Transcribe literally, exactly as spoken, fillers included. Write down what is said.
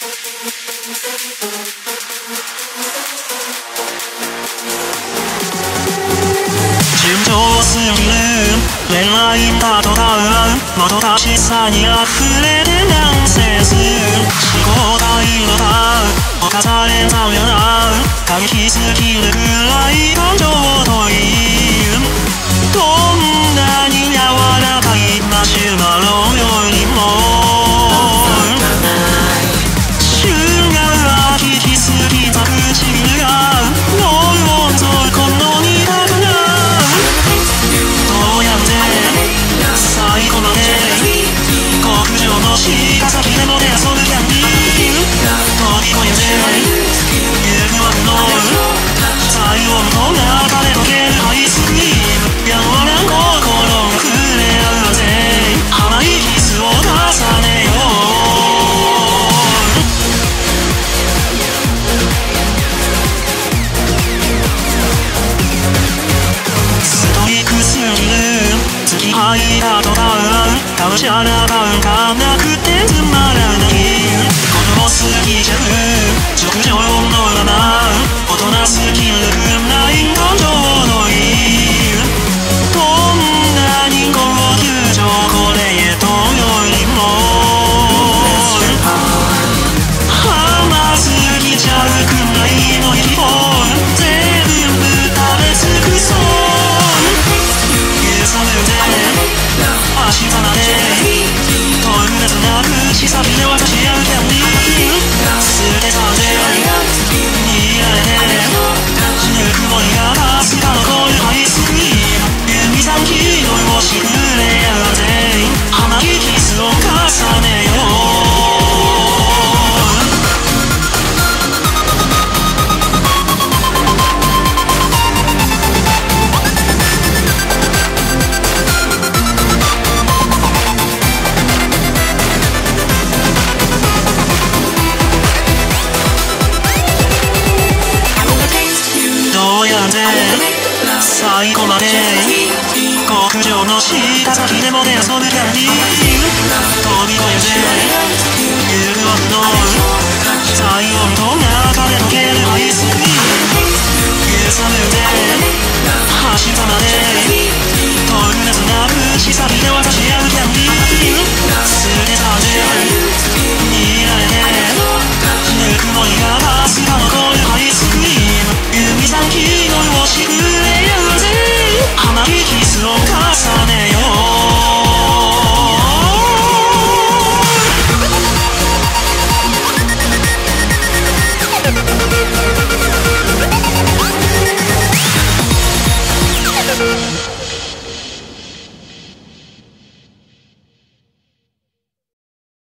順調すぎる恋愛だとかうもどかしさに溢れてナンセンス思考体のだ犯されたような過激すぎるくらい感情といいどんなに柔らかいマシュマロよりも旬が引きすぎた唇が脳をぞこの苦くなどうやって最後まで極上の鹿先でもて遊ぶキャンディー飛び越えてゆくわの最後の中で溶けるアイスクリームやわな心を触れ合うぜ甘いキスを重ねようストイックすぎる付き合いだとかうがむしゃら感がなくてつまらない子供すぎちゃう直情のまま大人すぎるくらい感情のいいどんなに高級チョコレートよりも甘すぎちゃうくらいの日本全部食べ尽くそう揺さぶって明日まで特別な口先で渡し合うキャンディー捨てたぜ握られてぬくもりがかすか残るアイスクリーム指先をしぐれ合うぜ甘いキスを重ねよう最後まで極上の鹿先でもて遊ぶキャンディー飛び越えて